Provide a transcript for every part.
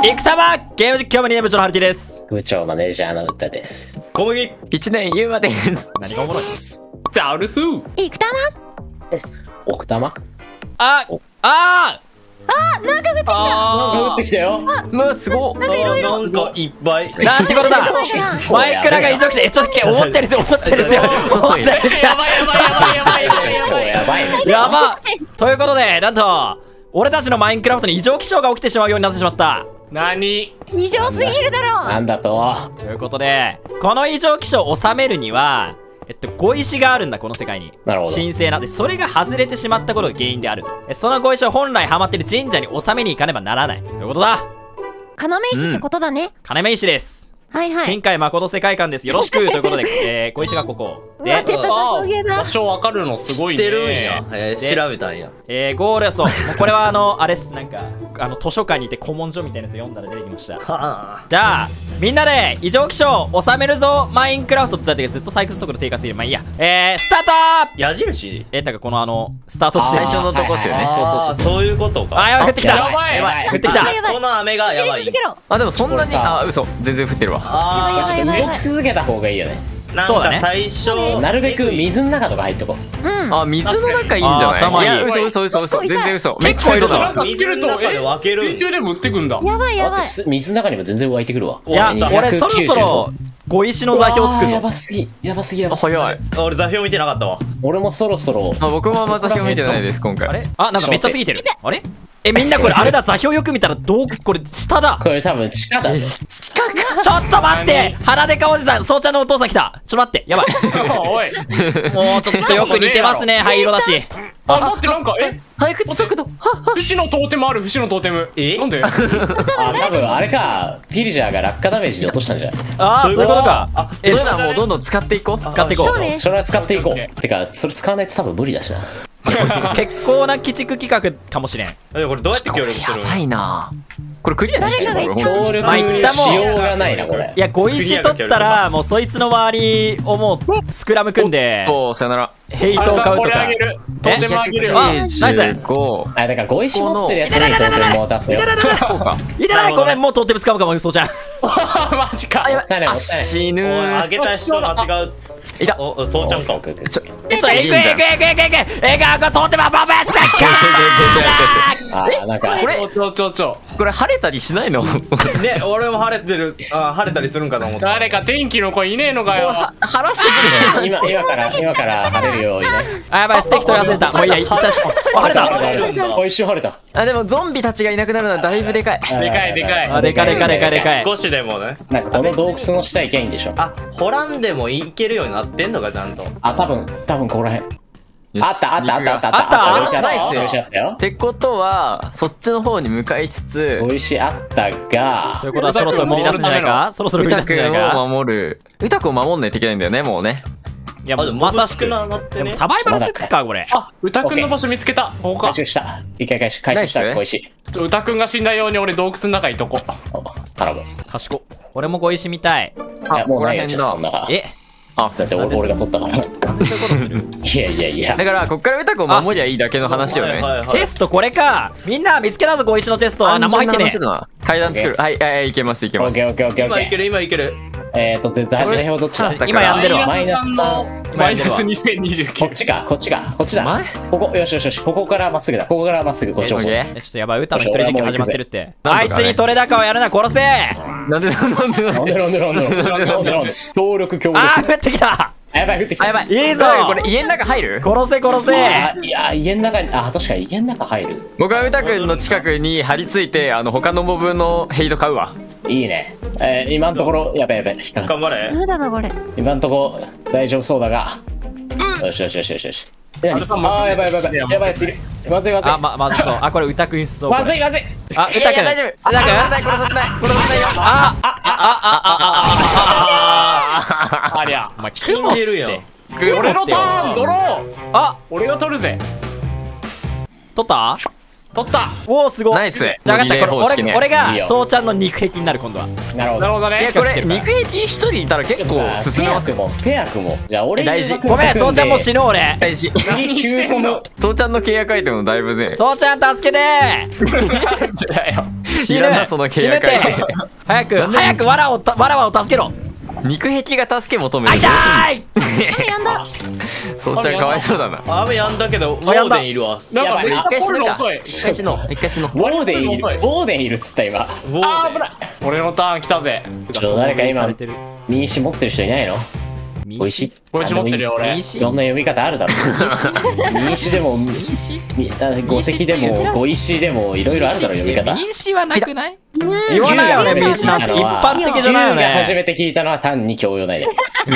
生玉ゲーム実況部2年部長のハルティです。 部長マネージャーの歌です。 小麦 1年ゆうまです。 何がおもろいです。 ザルス生玉奥玉なんか降ってきた。 なんか降ってきたよ。 まあすごっ。 なんかいっぱい。 なんてことだ。マイクラが異常気象。ちょっと思ってるぞ。思ってるぞ。 やばいやば。ということで、なんと俺たちのマインクラフトに異常気象が起きてしまうようになってしまった。 何？ 異常すぎるだろう。 なんだと。 ということで、この異常気象を収めるには碁石があるんだ、この世界に。 なるほど。 神聖な。で、それが外れてしまったことが原因であると。その碁石を本来ハマってる神社に収めに行かねばならない。ということだ。 要石ってことだね。 要石です。 はいはい。 新海誠世界観です。よろしくということで、碁石がここ。で、 場所わかるのすごいね。知ってるんや。調べたんや。 ゴール、そう。これはあれっす。なんか、図書館にいて古文書みたいなやつ読んだら出てきました。じゃあ、みんなで異常気象収めるぞマインクラフトって言った時ずっと採掘速度低下する。まあいいや。スタートー。 矢印？ だからこのスタートして最初のとこっすよね。 そういうことか。 あ、やばい、降ってきた。 やばい降ってきた。 この雨がやばい。 あ、でもそんなに、嘘。全然降ってるわ。 ちょっと動き続けた方がいいよね。 そうだね。 最初なるべく水の中とか入っとこう。 あ、水の中いいんじゃない？いや、嘘。全然嘘。めっちゃ嘘だわ。 水の中で分ける。水中でも売ってくんだ。 やばいやばい。 水の中にも全然湧いてくるわ。 いや、俺そろそろ碁石の座標つくぞ。 やばすぎ。 早い。 俺座標見てなかったわ。 俺もそろそろ。 僕も座標見てないです今回。 あれ？なんかめっちゃ過ぎてる。あれ？みんなこれあれだ、座標よく見たらこれ下だ。 これ多分地下だ。 地下か。ちょっと待って、鼻でかおじさん、そうちゃんのお父さん来た。ちょっと待って、やばい。 おい。 もうちょっとよく似てますね、灰色だし。 待ってなんか採掘速度。 不死のトーテムある、不死のトーテム。なんで？ 多分あれか、ピルジャーが落下ダメージで落としたんじゃない？ そういうことか。 そういうのはもうどんどん使っていこう。 使っていこう。 それは使っていこう。てか、それ使わないと多分無理だしな。 結構な鬼畜企画かもしれん。 これどうやって協力する？ やばいな。これクリアできる？ 協力しようがないなこれ。 いや、碁石取ったらもうそいつの周りをもうスクラム組んでさよならヘイトを買うとか。 トーテムあげるよ。 ナイス。 だから碁石持ってるやつにトーテムを出すよ。 いたない、ごめん、もうトーテム使うかも、そうじゃん。 マジか。 死ぬ。 あげた人間違う。 いた。 そうちゃんか。 行く。トーテムはババッサッカー。 なんかこれ晴れたりしないの？ ね、俺も晴れてる。晴れたりするんかと思った。誰か天気の子いねえのかよ。 晴らしてくれ。 今から晴れるようにね。 やばい、ステーキ取り忘れた。もういいや、晴れた。 一瞬晴れた。 でもゾンビたちがいなくなるのはだいぶでかい。 でかい。 少しでもね。 なんかこの洞窟の下行けばいいんでしょ。 掘らんでも行けるようになってんのかちゃんと。 多分ここら辺。あった。 ナイスよ。ってことはそっちの方に向かいつつ美味しいあったが。 ということはそろそろ振り出すんじゃないか。そろそろ振り出すんじゃないか。 歌子を守んないといけないんだよね、もうね。 いや、まさしく。でもサバイバルセットか、これ。 歌くんの場所見つけた。 回収した。一回回収した。美味しい。 歌くんが死んだように俺洞窟の中にいとこ。 頼む。 賢っ。俺も碁石見たい。 もうないよ、そんな。だって俺が取ったから。 なんでそういうことする？ いや。 だからこっから歌子を守りゃいいだけの話よね。 チェストこれか。みんな見つけたぞ、碁石のチェスト。何も入ってねえ。 階段作る。はい、いけます。 オッケー。 今いける。 座標どっちだ？ 今やってるわ。 マイナス3。 マイナス2029。 こっちだ。ここ、よし。ここからまっすぐだ。こっち。 ちょっとやばい、歌の一人実況始まってるって。あいつに取れ高をやるな、殺せ。 なんで協力。 降ってきた。 やばい、降ってきた。 いいぞ。 これ家の中入る？ 殺せ。 いや、家の中に、確かに家の中入る。 僕は歌くんの近くに張り付いて他のモブのヘイト買うわ。 いいね。今のところやべ。 頑張れ。 ダメだなこれ。 今のところ大丈夫そうだが。よし。やばいやついる。まずい。 まずそう。これ歌くんそう。 まずい。 大丈夫。これさせないよ。 ありゃ。 お前雲ってるよ。 俺のターンドロー。俺が取るぜ。 取った？ 取った。 おお、すごい。 ナイス。 じゃあ分かった、これ俺がそうちゃんの肉壁になる今度は。 なるほどね。 これ肉壁一人いたら結構進めますよ。 ペアクも。じゃあ俺大事。 ごめん、そうちゃんもう死ぬ俺。 大事。そうちゃんの契約アイテムもだいぶね。 そうちゃん助けて。 死ぬいらんなその契約死ぬて早くわらわを助けろ。 肉壁が助け求めある。 痛い。 雨やんだ。 そうちゃんかわいそうだな。 雨やんだけど、ウォーデンいるわ。 やばい一回死ぬか。 遅い。 一回死のう。一回死のう。 ウォーデンいる。ウォーデンいるっつった今。 ウォーデン。俺のターン来たぜ。 誰か今されてる。 民主持ってる人いないの？ 民美味しい。 これ持ってるよ俺。 いろんな読み方あるだろ。民主でも五石でも五石でもいろいろあるだろ読み方。 民主はなくない？言わないよね、民主なんて一般的じゃないよね。 初めて聞いたのは単に教養ないで。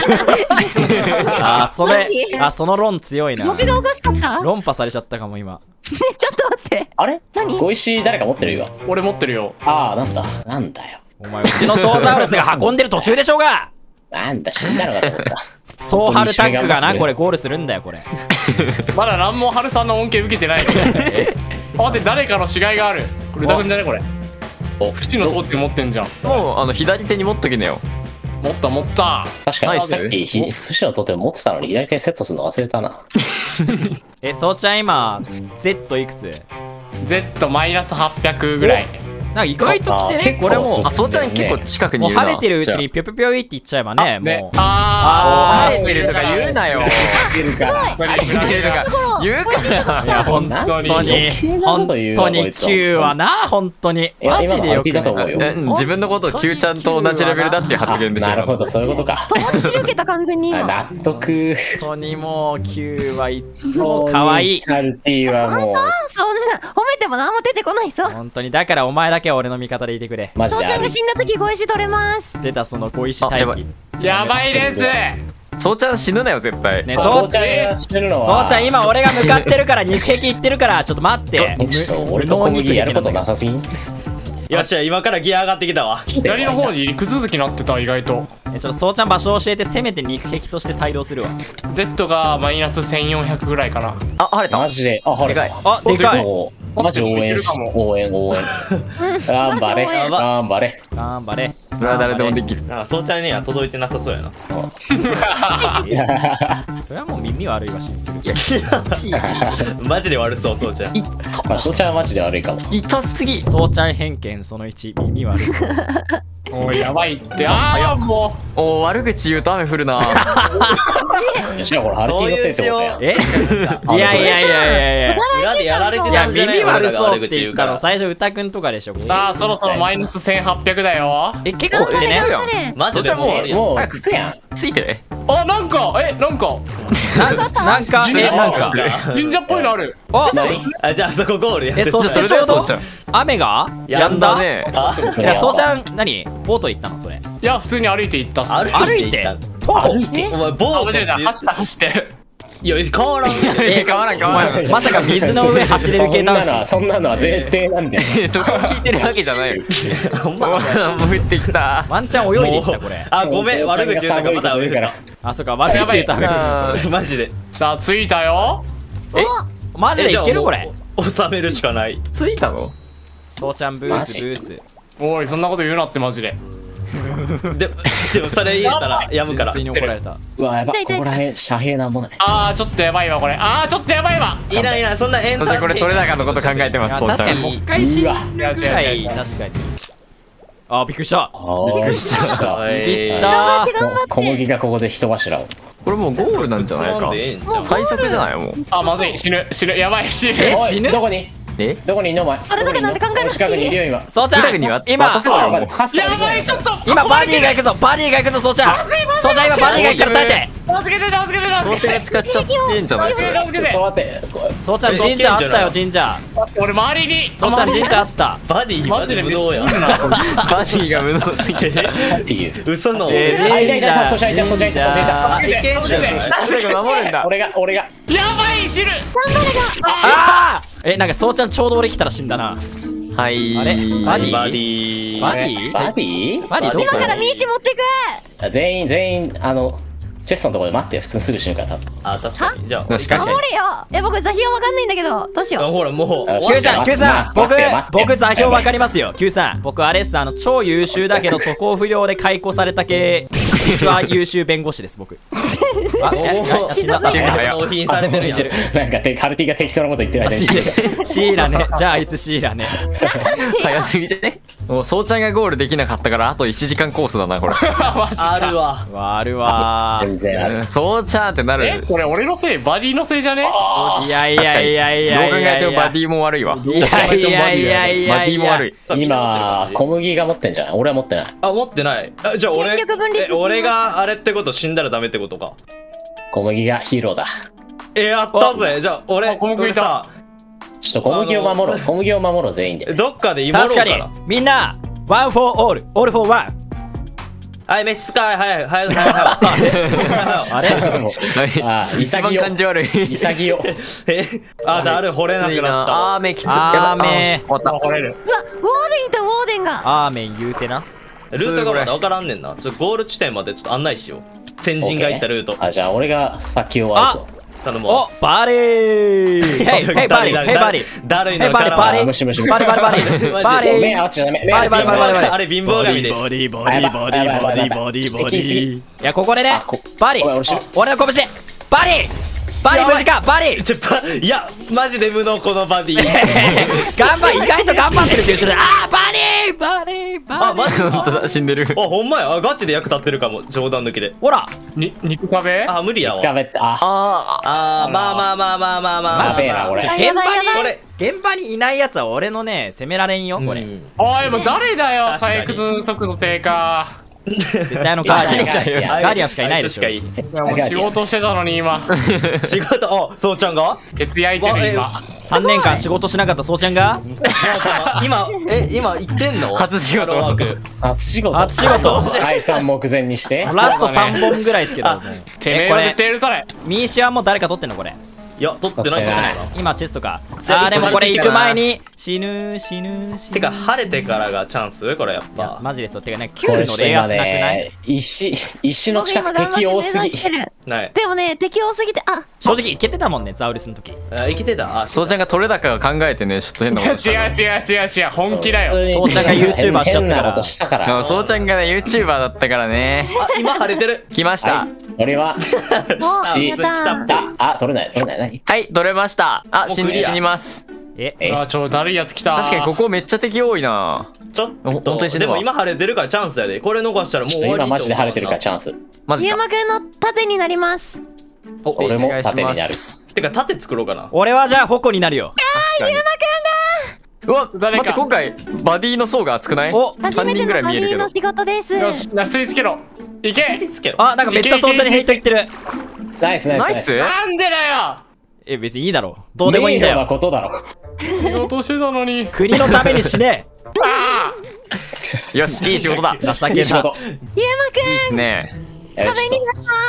あ、その論強いな。 僕がおかしかった？ 論破されちゃったかも今。 ちょっと待って。 あれ？ 何？ 五石誰か持ってる今。 俺持ってるよ。 ああ、なんだよ。 お前うちのソーザウルスが運んでる途中でしょうが。 なんだ、死んだのかと思った。 ソーハルタックがな、これゴールするんだよこれ。 まだ何もハルさんの恩恵受けてないの。待って、誰かの死骸がある。これ歌くんじゃねこれ。お、縁の通って持ってんじゃん。 もう左手に持っときなよ。 持った。 確かにナイスさっき節を取って持ってたのに左手にセットするの忘れたな。 そうちゃん今 Z いくつ？ Z マイナス800ぐらい。 なんか意外と来てね、これもうそうちゃん結構近くにもういるな。 晴れてるうちにぴょぴょぴょいって言っちゃえばね、もう。 晴れてるとか言うなよ。 いるから。 言うから。 いや本当にQ はな、本当にマジでよくない。 自分のことを Q ちゃんと同じレベルだっていう発言でしょ。 なるほど、そういうことか。 思いっきり受けた完全に今。 納得。 本当にもう Q はいつも可愛い。 カルティはもうそんな褒めても何も出てこないぞ。 本当にだからお前だけは俺の味方でいてくれ。 マジで父ちゃんが死んだ時ご石取れます。 出たその小石待機。 やばいです。 そうちゃん死ぬなよ絶対。 ね、 そうちゃんが死ぬのは。 そうちゃん今俺が向かってるから肉壁行ってるからちょっと待って。 俺と小麦やることなさすぎん。 よっしゃ、今からギア上がってきたわ。左の方に陸続きなってた、意外と。 ちょっとそうちゃん場所教えて、せめて肉壁として帯同するわ。 Z がマイナス1400ぐらいかな。 あ、晴れた。 マジで、あ、晴れた。 あ、でかい。 マジ応援。頑張れ。頑張れ。 頑張れ。 それは誰でもできる。 そうちゃんには届いてなさそうやな。 それはもう耳悪いわし。 マジで悪そう、そうちゃん。 そうちゃんはマジで悪いかも。 痛すぎ。 そうちゃん偏見その1、耳悪そう。 おい、やばいって。ああ、もう。お、悪口言うと雨降るな。 じゃあこれハルティのせいってことや。 いや。 裏でやられていや、耳悪そうって言ったの最初歌くんとかでしょ。 さあ、そろそろマイナス1800だよ。 結構来てね。 マジでもうつくやん。 ついて。 あ、なんか神社っぽいのある。あ、じゃあそこゴールやって。 そしてちょうど雨がやんだね。いや、そうちゃん何ボート行ったのそれ？ いや、普通に歩いて行った。 歩いて？徒歩？お前ボート走って。いや、変わらん。 まさか水の上走れる系男子。 そんなのは前提なんだよ。 そこ聞いてるわけじゃないよ。もう降ってきた。 ワンチャン泳いでいったこれ。 あ、ごめん、悪口言うたまた雨降る。 あ、そっか、悪口言うた雨降る。 マジで。さあ、着いたよ。 マジでいけるこれ？ 収めるしかない。 着いたの？ そうちゃんブース。 おい、そんなこと言うなってマジで。でもそれ言えたらやむから。 純粋に怒られた。 うわ、やばい、ここら辺遮蔽なんもない。 あー、ちょっとやばいわこれ。あー、ちょっとやばいわ。いない、そんなエンターテインメント。 これ取れ高のこと考えてます。 確かにもう一回死ぬぐらい確かに。あ、びっくりした。 びっくりした。 いった小麦がここで人柱を。 これもうゴールなんじゃないか。最速じゃないもう。 あ、まずい、死ぬ、やばい、死ぬ。 死ぬ？ どこに？どこにいんのお前？ あれだけなんて考えなくていい。 近くにいるよ今。 そうちゃん今やばい、ちょっと今バディが行くぞそうちゃん今バディが行くから耐えて。 助けて使っちゃってんじゃないですか。 ちょっと待って。 そうちゃん神社あったよ神社。 俺周りに。 そうちゃん神社あった。 バディマジで無能や。 バディが無能すぎて。 嘘の。 そうちゃんいた。 すぐ守るんだ。 俺が。 やばい、死ぬ。 ああ。なんかそうちゃんちょうど俺来たら死んだな。 はい。 あれバディどこ？ 今からミーシ持ってく。 全員チェストのところで待って、普通にすぐ死ぬから多分。 あ、確かに。じゃあしかし守れよ。僕座標わかんないんだけどどうしよう。 ほらもう。 Qさん僕座標わかりますよ。Qさん僕あれっす超優秀だけど素行不良で解雇された系。 実は優秀弁護士です、僕。あ、死んだ。 納品されてるやん。 なんかカルティが適当なこと言ってる間にシーラね。じゃああいつシーラね。 早すぎじゃね。もうそうちゃんがゴールできなかったからあと1時間コースだなこれ。 マジか。 あるわ。 あるわ。 全然ある。 そうちゃんってなる。 これ俺のせい？バディのせいじゃね？ いやいやいやいや。 どう考えてもバディも悪いわ。 いやいやいやいや。 バディも悪い。 今小麦が持ってんじゃない？俺は持ってない。 あ、持ってない。じゃあ俺があれってこと死んだらダメってことか。 小麦がヒーローだ。 やったぜ。じゃあ俺さ、 ちょっと小麦を守ろう。小麦を守ろう全員で。 どっかで芋ろう確かにみんなワンフォーオール、オールフォーワン。 はい、飯使い、はい。あれあ、 一番感じ悪い。 潔。 あ、だる、掘れなくなった。 あーめきつ。 あーめ掘れる。 うわ、ウォーデンいた、ウォーデンが。 アーメン言うてな。 ルートがまだ分からんねんな。ちょっとゴール地点までちょっと案内しよう。先人が行ったルート。 あ、じゃあ俺が先を歩こう。 頼もう。 お、バリー。ヘイバリー、ヘイバリー。 だるいのバリバリムシムシバリバリバリバリ目合わせちゃダメ。目バリバリバリバリバリ。 あれ貧乏神です。 ボディボディボディボディボディボディ。いやここでね、バリ。俺の拳。バリ。バリ無事か、バリ。 いやマジで無能このバディ。 意外と頑張ってるっていう人で、あーバリーバリーバリー。 あ、マジ本当だ、死んでる。 あ、ほんまや。あ、ガチで役立ってるかも。冗談抜きで。 ほら、 肉壁？ あ、無理やわ。 壁ってまあ。 やべえなこれ。 現場にいないやつは俺のね、責められんよこれ。 おい、もう誰だよ、採掘速度低下。 絶対ガーディアン。ガーディアンしかいないでしょ。 いやもう仕事してたのに今。 仕事、あ、そうちゃんがケツ焼いてる今。 3年間仕事しなかったそうちゃんが今行ってんの？ 初仕事。 初仕事。解散目前にして。 ラスト3本ぐらいですけど。 てめえは絶対許さない。 ミーシアも誰か取ってんのこれ？ いや、取ってないと思うな。 今チェストか。あーでもこれ行く前に死ぬ。 てか晴れてからがチャンスこれやっぱ。 マジですよ。てかね、9の冷圧なくない？ 石の近く敵多すぎ。 でもね、敵多すぎて、あ、 正直いけてたもんね、ザウルスの時。 いけてた。 そうちゃんが取れ高考えてね、ちょっと変なこと。 違う、本気だよ。 そうちゃんが YouTuber しちゃったから。 そうちゃんがね、YouTuber だったからね。 今晴れてる。 来ました。 俺はあ、取れない。 はい、取れました。あ、死にます。 あ、だるいやつ来た。 確かにここめっちゃ敵多いな。 ちょっとでも今晴れてるからチャンスやで。これ逃したらもう終わり。 今マジで晴れてるからチャンス。 マジか。 ゆうまくんの盾になります。 俺も盾になる。 てか盾作ろうかな。 俺はじゃあ矛になるよ。 ゆうまくんだ。 うわ、待って今回バディの層が厚くない？ 初めてのバディの仕事です。 よし、吸い付けろ。いけ。 あ、なんかめっちゃそうちゃんにヘイト言ってる。 ナイス。 なんでだよ。 別にいいだろう。どうでもいいんだよ。 名誉なことだろ。 仕事してたのに。 国のために死ね。 よし、いい仕事だ。 情けな。 いい仕事。 ゆうまくん。いいですね。 壁になります。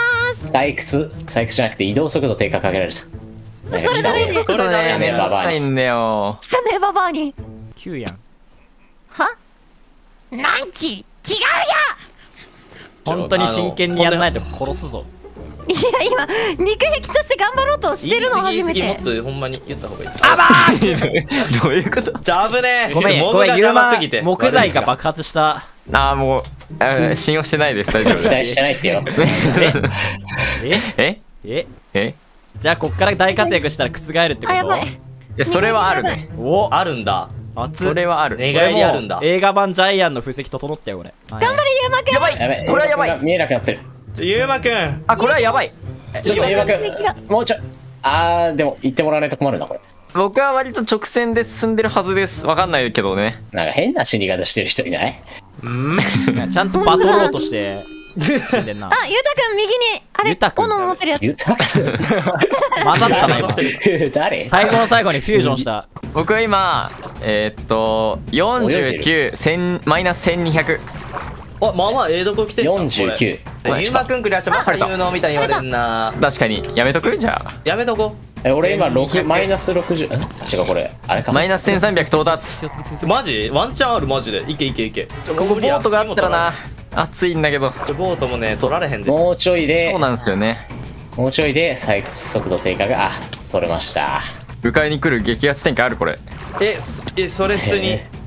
採掘じゃなくて移動速度低下かけられた。 それだめです。 これね、めんどくさいんだよ。 来たね、ババアに。 9やん。 は？なんち、違うよ。 本当に真剣にやらないと殺すぞ。 いや今肉壁として頑張ろうとしてるの初めて。 もっとほんまに言った方がいい。 あばー。 どういうこと？ じゃあ危ねえ。 ごめんユーマ木材が爆発した。 ああもう信用してないです。大丈夫。 期待してないってよ。 じゃあこっから大活躍したら覆るってこと？ あ、やばい。 いやそれはあるね。 お、 あるんだ。 それはある。 寝返りあるんだ。 映画版ジャイアンの布石整ったよこれ。 頑張れゆうまくん。 やばい。これはやばい。 見えなくなってる。 ゆうまくん。 あ、これはやばい。 ちょっとゆうまくん、もうちょい。でも言ってもらわないと困るなこれ。 僕は割と直線で進んでるはずです。わかんないけどね。 なんか変な死に方してる人いない？ ちゃんとバトろうとして死んでんな。 あ、ゆうたくん右にあれ斧持ってるやつ。 ゆうたくん混ざったな今。 誰？ 最後の最後にフュージョンした。 僕は今49マイナス1200。 あ、まあまあどこ来てる 49。 ゆうまくんクリアしたばっかり言うのみたいに言われるな。 確かにやめとく？じゃあやめとこ。 俺今マイナス60。違うこれあれか。 マイナス1300到達。 マジ？ワンチャンあるマジで。いけ。 ここボートがあったらな。暑いんだけど。 ボートもね取られへんで。 もうちょいで。 そうなんですよね。 もうちょいで採掘速度低下が取れました。 迎えに来る激アツ展開あるこれ。 それ普通に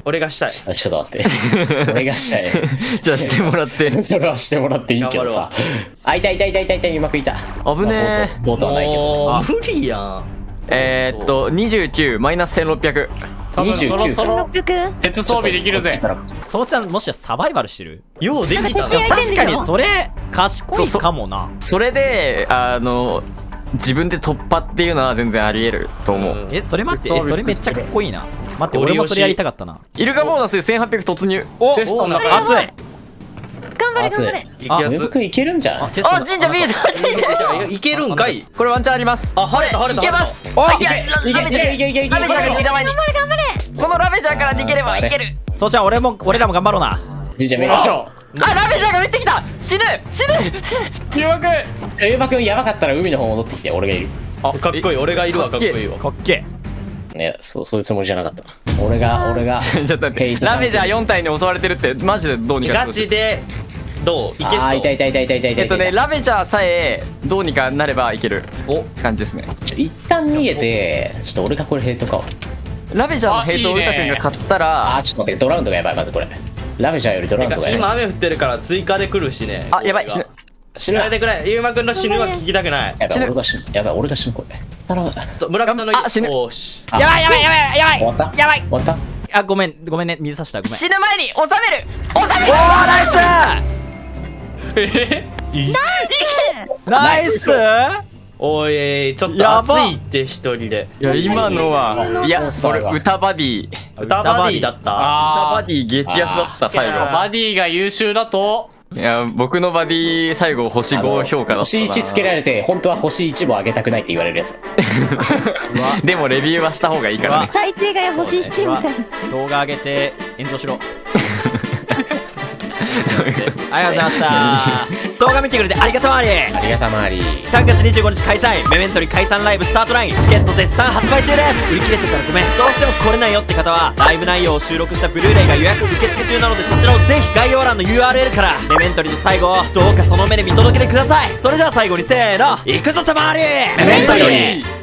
俺がしたい。 ちょっと待って俺がしたいじゃあしてもらってそれはしてもらっていいけどさ。あ、いた、うまくいた。 危ねえ。 ボートはないけど。 もう無理やん。 29マイナス1600。 多分そろそろ 600 鉄装備できるぜ。 そうちゃんもしやサバイバルしてる？ ようできたな。 確かにそれ賢いかもな。 それで自分で突破っていうのは全然あり得ると思う。 それ待って、それめっちゃかっこいいな。待って、俺もそれやりたかったな。 イルカボーナスで1800突入。 お、 チェストの中熱い。 頑張れ頑張れ。 あ、ウェブ君いけるんじゃん。 チェストの神社見えた。神社いけるんかい。 これワンチャンあります。 あ、晴れた晴れた。 いけます。 お、 ラベジャーが前に。 頑張れ頑張れ。 このラベジャーから逃げればいける。 そうちゃん、俺らも頑張ろうな。 神社見ましょう。 あ、ラベジャーが撃ってきた。死ぬ。 記憶。 ウェブ君やばかったら海の方戻ってきて、俺がいる。 あ、かっこいい。俺がいるわ、かっこいいわ。 かっけいや、そういうつもりじゃなかった。俺がちょっと待って、ラベジャー4体に襲われてるってマジでどうにかガチでどういけそう。 あ、いた。 ラベジャーさえどうにかなればいける感じですね。 一旦逃げて、ちょっと俺がこれヘッドか。 ラベジャーのヘイトをウタ君が買ったら、 ちょっと待って、ドラウンドがやばい。まずこれラベジャーよりドラウンドがやばい。 今雨降ってるから追加で来るしね。 あ、やばい、死ぬ。 死ぬ。 やめてくれ。ゆうまくんの死ぬは聞きたくない。 やばい、俺が死ぬ。やばい、俺が死ぬ。これ頼む。 村上の死ぬ。 おーし。 やばい。 終わったやばい。 終わった。 あ、ごめんね、水さした。ごめん。 死ぬ前に収める。 おー、ナイス。 おい、ちょっと熱いって一人で。 いや、今のは、いや、それ歌バディ。 歌バディだった。 歌バディ激アツだった、最後。 バディが優秀だと。 いや、僕のバディ最後星5評価だったな。 星1つけられて、本当は星1も上げたくないって言われるやつ。 でもレビューはした方がいいからね。 最低が星7みたいな。 動画上げて炎上しろ。ありがとうございました。動画見てくれてありがとうあり。 ありがたまわり。 3月25日開催メメントリ解散ライブスタートラインチケット絶賛発売中です。売り切れてたらごめん。どうしても来れないよって方はライブ内容を収録したブルーレイが予約受付中なので、そちらをぜひ概要欄の URL からメメントリの最後をどうかその目で見届けてください。それじゃあ最後にせーの、いくぞたまわりメメントリ。